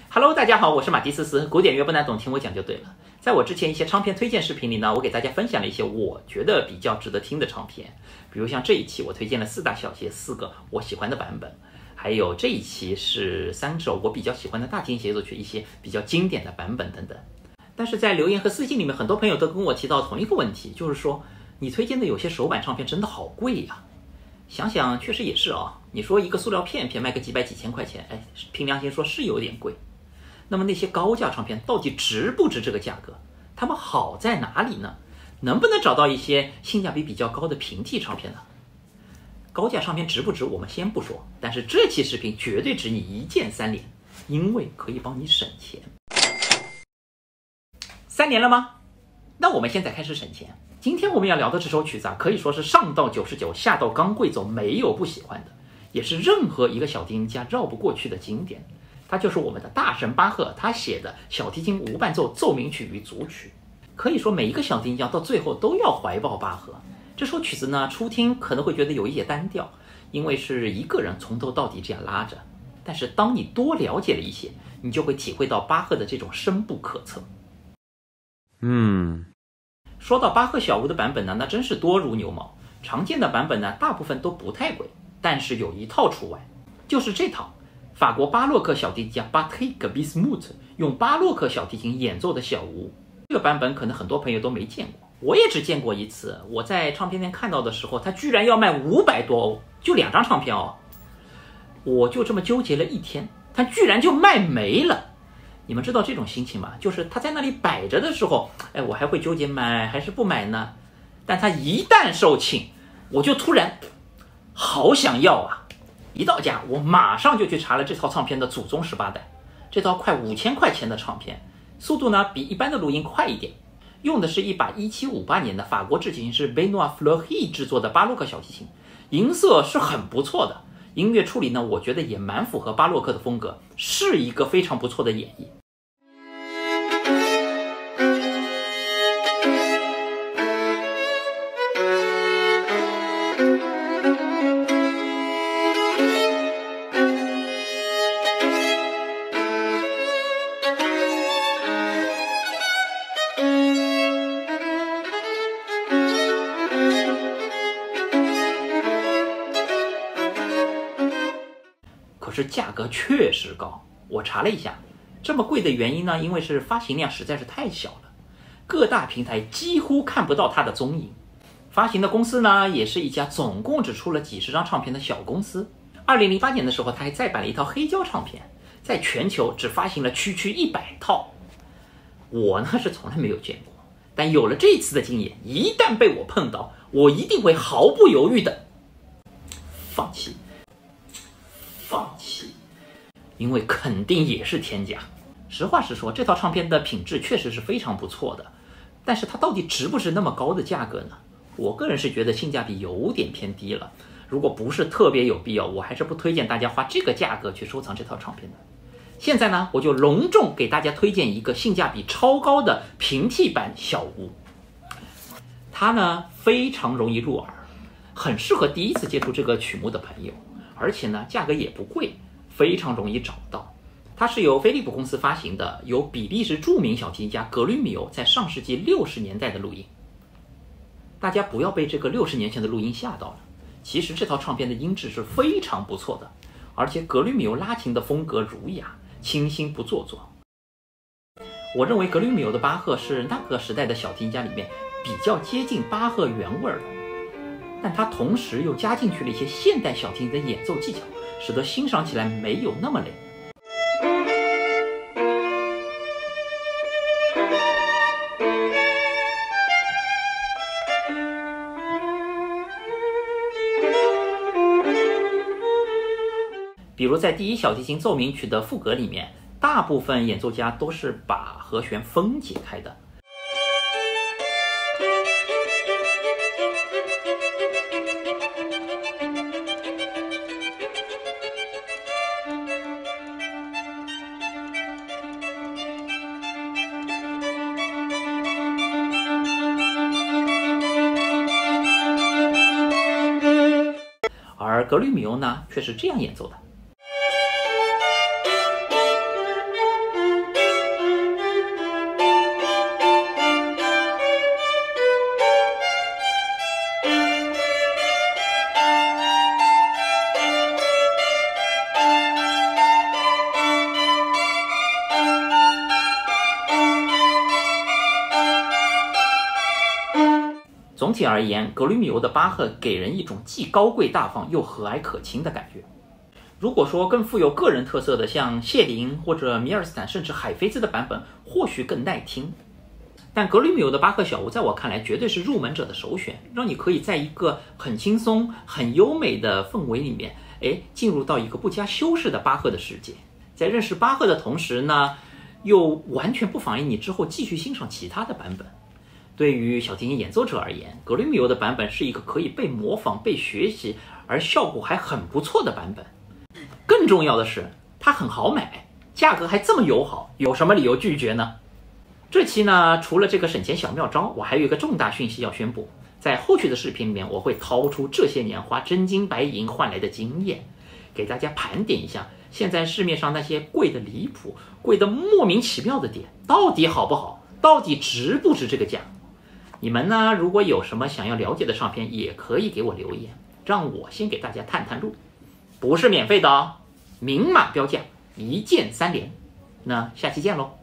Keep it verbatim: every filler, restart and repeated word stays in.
Hello， 大家好，我是马蒂斯斯，古典乐不难懂，听我讲就对了。在我之前一些唱片推荐视频里呢，我给大家分享了一些我觉得比较值得听的唱片，比如像这一期我推荐了四大小节四个我喜欢的版本，还有这一期是三首我比较喜欢的大提琴协奏曲一些比较经典的版本等等。但是在留言和私信里面，很多朋友都跟我提到同一个问题，就是说你推荐的有些首版唱片真的好贵呀、啊。想想确实也是啊、哦，你说一个塑料片片卖个几百几千块钱，哎，凭良心说是有点贵。那么那些高价唱片到底值不值这个价格？它们好在哪里呢？能不能找到一些性价比比较高的平替唱片呢？高价唱片值不值我们先不说，但是这期视频绝对值你一键三连，因为可以帮你省钱。三连了吗？那我们现在开始省钱。今天我们要聊的这首曲子啊，可以说是上到九十九，下到刚贵走，没有不喜欢的，也是任何一个小提琴家绕不过去的经典。它就是我们的大神巴赫他写的小提琴无伴奏奏鸣曲与组曲。可以说每一个小提琴家到最后都要怀抱巴赫。这首曲子呢，初听可能会觉得有一些单调，因为是一个人从头到底这样拉着。但是当你多了解了一些，你就会体会到巴赫的这种深不可测。嗯，说到巴赫小屋的版本呢，那真是多如牛毛。常见的版本呢，大部分都不太贵，但是有一套除外，就是这套法国巴洛克小提琴家 Patrick Bismuth 用巴洛克小提琴演奏的小屋。这个版本可能很多朋友都没见过，我也只见过一次。我在唱片店看到的时候，它居然要卖五百多欧，就两张唱片哦。我就这么纠结了一天，它居然就卖没了。你们知道这种心情吗？就是它在那里摆着的时候，哎，我还会纠结买还是不买呢？但它一旦售罄，我就突然好想要啊！一到家，我马上就去查了这套唱片的祖宗十八代。这套快五千块钱的唱片，速度呢比一般的录音快一点，用的是一把一七五八年的法国制琴师 Benoît Fleury 制作的巴洛克小提琴，音色是很不错的，音乐处理呢，我觉得也蛮符合巴洛克的风格，是一个非常不错的演绎。可是价格确实高，我查了一下，这么贵的原因呢，因为是发行量实在是太小了，各大平台几乎看不到它的踪影。发行的公司呢，也是一家总共只出了几十张唱片的小公司。二零零八年的时候，他还再版了一套黑胶唱片，在全球只发行了区区一百套。我呢是从来没有见过，但有了这次的经验，一旦被我碰到，我一定会毫不犹豫的放弃。放弃，因为肯定也是天价。实话实说，这套唱片的品质确实是非常不错的，但是它到底值不值那么高的价格呢？我个人是觉得性价比有点偏低了。如果不是特别有必要，我还是不推荐大家花这个价格去收藏这套唱片的。现在呢，我就隆重给大家推荐一个性价比超高的平替版小屋。它呢非常容易入耳，很适合第一次接触这个曲目的朋友。而且呢，价格也不贵，非常容易找到。它是由飞利浦公司发行的，由比利时著名小提琴家格吕米欧在上世纪六十年代的录音。大家不要被这个六十年前的录音吓到了，其实这套唱片的音质是非常不错的，而且格吕米欧拉琴的风格儒雅、清新不做作。我认为格吕米欧的巴赫是那个时代的小提琴家里面比较接近巴赫原味的。但它同时又加进去了一些现代小提琴的演奏技巧，使得欣赏起来没有那么累。比如在第一小提琴奏鸣曲的副歌里面，大部分演奏家都是把和弦分解开的。而格吕米欧呢，却是这样演奏的。 总体而言，格吕米欧的巴赫给人一种既高贵大方又和蔼可亲的感觉。如果说更富有个人特色的，像谢林或者米尔斯坦甚至海菲兹的版本，或许更耐听。但格吕米欧的巴赫小屋在我看来绝对是入门者的首选，让你可以在一个很轻松很优美的氛围里面，哎，进入到一个不加修饰的巴赫的世界。在认识巴赫的同时呢，又完全不妨碍你之后继续欣赏其他的版本。对于小提琴演奏者而言，格吕米欧的版本是一个可以被模仿、被学习，而效果还很不错的版本。更重要的是，它很好买，价格还这么友好，有什么理由拒绝呢？这期呢，除了这个省钱小妙招，我还有一个重大讯息要宣布。在后续的视频里面，我会掏出这些年花真金白银换来的经验，给大家盘点一下现在市面上那些贵的离谱、贵的莫名其妙的点，到底好不好，到底值不值这个价。你们呢，如果有什么想要了解的唱片，也可以给我留言，让我先给大家探探路。不是免费的哦，明码标价，一键三连。那下期见喽。